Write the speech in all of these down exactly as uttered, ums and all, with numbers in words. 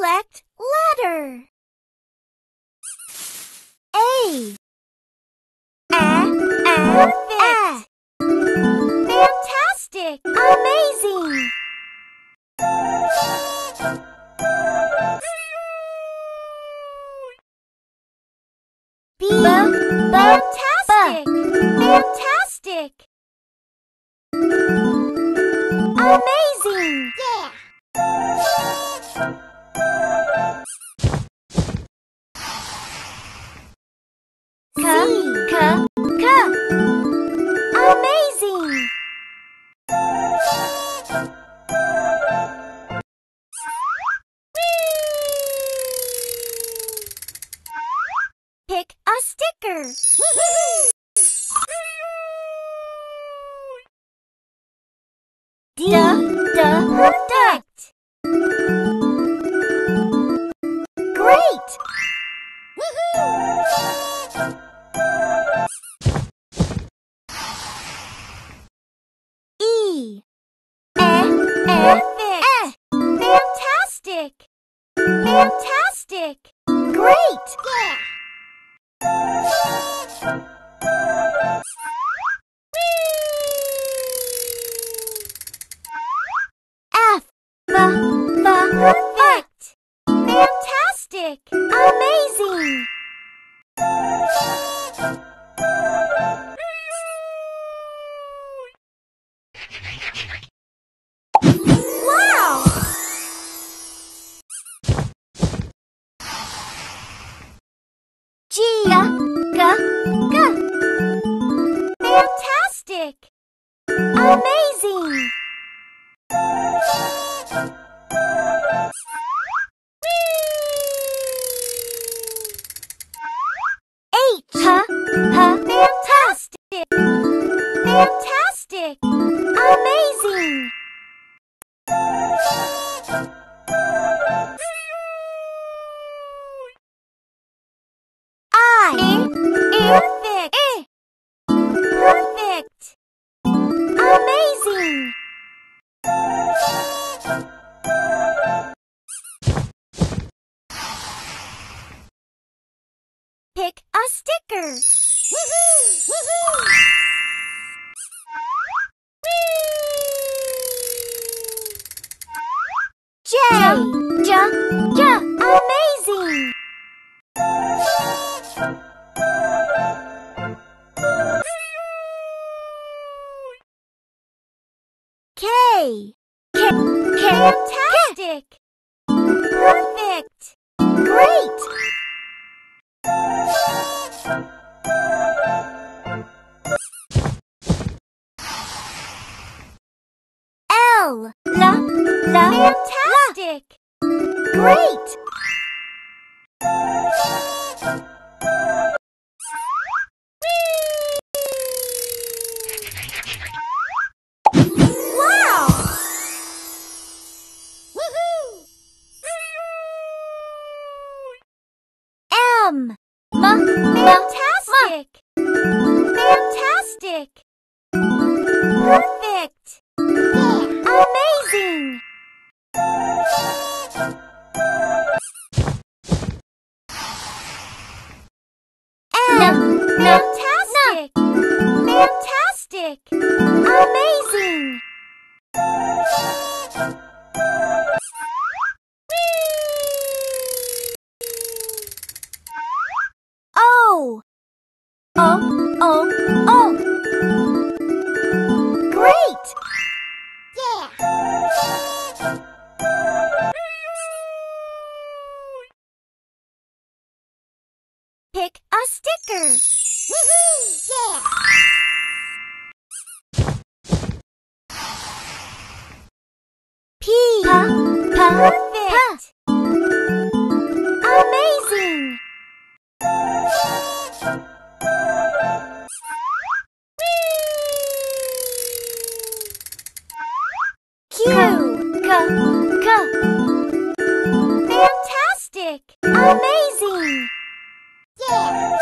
Select letter. A. A. Perfect. Fantastic. Amazing. B. Fantastic. Fantastic. Amazing. Yeah. C. C. C. Amazing. Pick a sticker. D. D. Perfect. Great. E. E. Perfect. Fantastic. Fantastic. Great. Yeah. F. F. Perfect. Fantastic. Amazing. Wow! G. G. G. Fantastic. Amazing. H. H. Fantastic. Fantastic. Amazing. I. Perfect. Perfect. Amazing. Pick a sticker. Woohoo! Woohoo! J. J. J. Amazing. K. K. Fantastic. Perfect. Great. L. L. L. Fantastic. Great. Wow! Woohoo! M. M. Fantastic. Fantastic. Perfect. Yeah. Amazing. N. Fantastic. Fantastic. Amazing. O. O. O. O. Great. Yeah. Pick a sticker. Woohoo! Yeah. P. P. Perfect. Amazing. Q. K. K. Fantastic. Amazing. Yeah.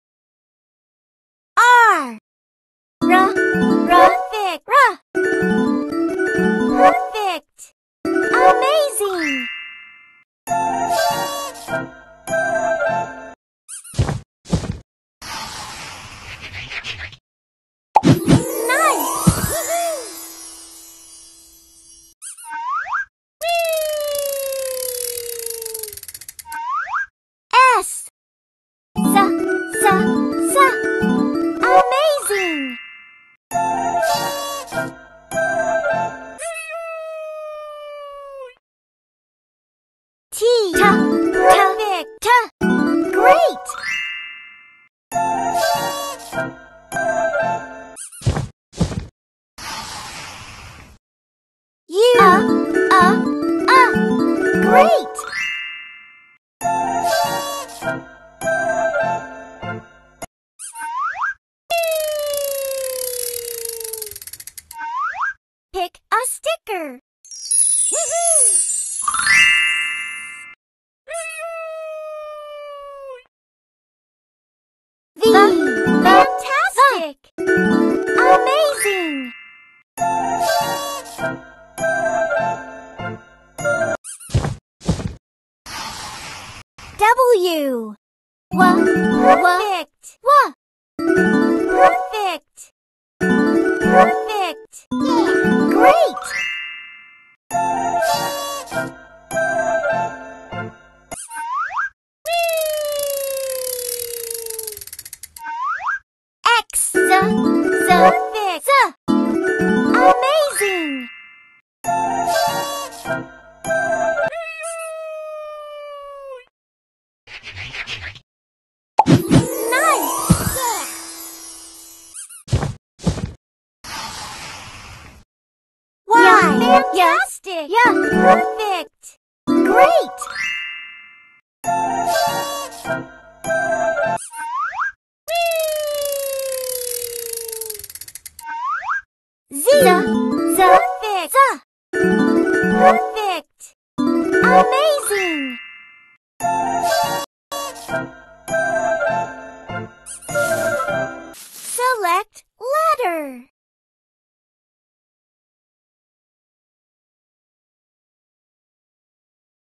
R. R. Perfect. R. U. Uh, uh, uh. Great. Pick a sticker. V. Fantastic. Amazing. W. W. Perfect. W. Perfect. Perfect. Yeah. Great. X. Z. Z. Perfect. Z. Amazing. Y. Fantastic! Yeah, perfect! Great! Z. Z. Perfect! Z. Perfect! Amazing!